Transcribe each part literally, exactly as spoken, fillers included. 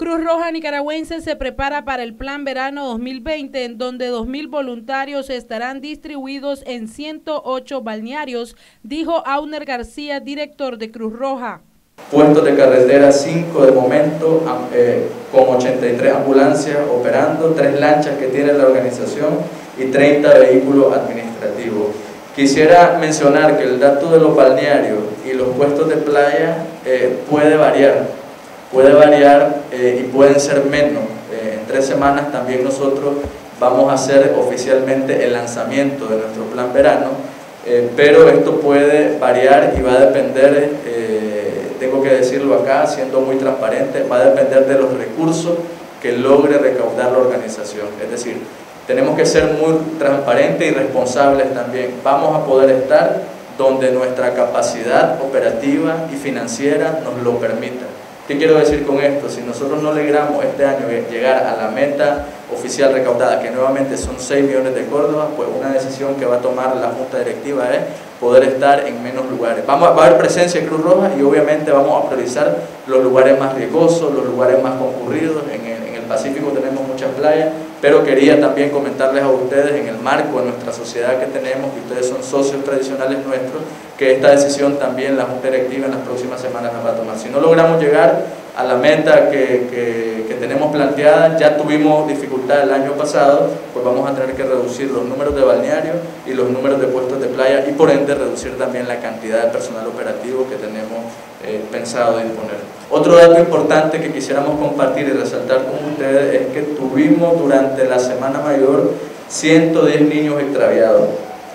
Cruz Roja Nicaragüense se prepara para el Plan Verano dos mil veinte, en donde dos mil voluntarios estarán distribuidos en ciento ocho balnearios, dijo Auner García, director de Cruz Roja. Puestos de carretera cinco de momento, eh, con ochenta y tres ambulancias operando, tres lanchas que tiene la organización y treinta vehículos administrativos. Quisiera mencionar que el dato de los balnearios y los puestos de playa eh, puede variar. Puede variar eh, y pueden ser menos. Eh, en tres semanas también nosotros vamos a hacer oficialmente el lanzamiento de nuestro plan verano, eh, pero esto puede variar y va a depender, eh, tengo que decirlo acá, siendo muy transparente, va a depender de los recursos que logre recaudar la organización. Es decir, tenemos que ser muy transparentes y responsables también. Vamos a poder estar donde nuestra capacidad operativa y financiera nos lo permita. ¿Qué quiero decir con esto? Si nosotros no logramos este año llegar a la meta oficial recaudada, que nuevamente son seis millones de córdobas, pues una decisión que va a tomar la Junta Directiva es poder estar en menos lugares. Vamos a, va a haber presencia de Cruz Roja y obviamente vamos a priorizar los lugares más riesgosos, los lugares más concurridos. En el, en el Pacífico tenemos muchas playas, pero quería también comentarles a ustedes, en el marco de nuestra sociedad que tenemos, que ustedes son socios tradicionales nuestros, que esta decisión también la Junta Directiva en las próximas semanas la va a tomar. Si no logramos llegar a la meta que, que, que tenemos planteada, ya tuvimos dificultad el año pasado, pues vamos a tener que reducir los números de balnearios y los números de puestos de playa y por ende reducir también la cantidad de personal operativo que tenemos eh, pensado disponer. Otro dato importante que quisiéramos compartir y resaltar con ustedes es que tuvimos durante la Semana Mayor ciento diez niños extraviados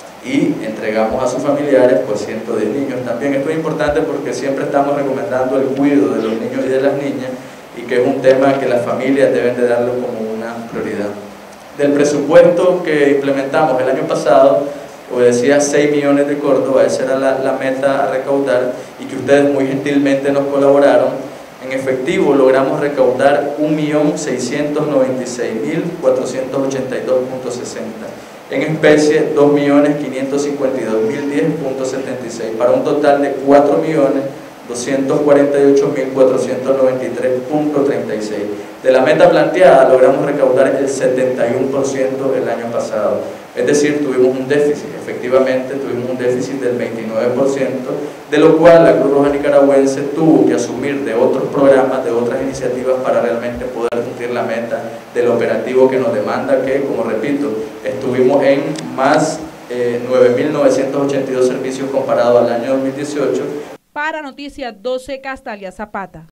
y entregamos a sus familiares pues ciento diez niños también. Esto es importante porque siempre estamos recomendando el cuidado de los niños y de las niñas y que es un tema que las familias deben de darlo como una prioridad. Del presupuesto que implementamos el año pasado, como decía, seis millones de córdobas, esa era la, la meta a recaudar y que ustedes muy gentilmente nos colaboraron. En efectivo logramos recaudar un millón seiscientos noventa y seis mil cuatrocientos ochenta y dos punto sesenta. En especie dos millones quinientos cincuenta y dos mil diez punto setenta y seis, para un total de cuatro millones doscientos cuarenta y ocho mil cuatrocientos noventa y tres punto treinta y seis. De la meta planteada logramos recaudar el setenta y uno por ciento el año pasado, es decir, tuvimos un déficit, efectivamente tuvimos un déficit del veintinueve por ciento, de lo cual la Cruz Roja Nicaragüense tuvo que asumir de otros programas, de otras iniciativas para realmente poder cumplir la meta del operativo que nos demanda, que, como repito, estuvimos en más eh, nueve mil novecientos ochenta y dos servicios comparado al año dos mil dieciocho. Para Noticias doce, Castalia Zapata.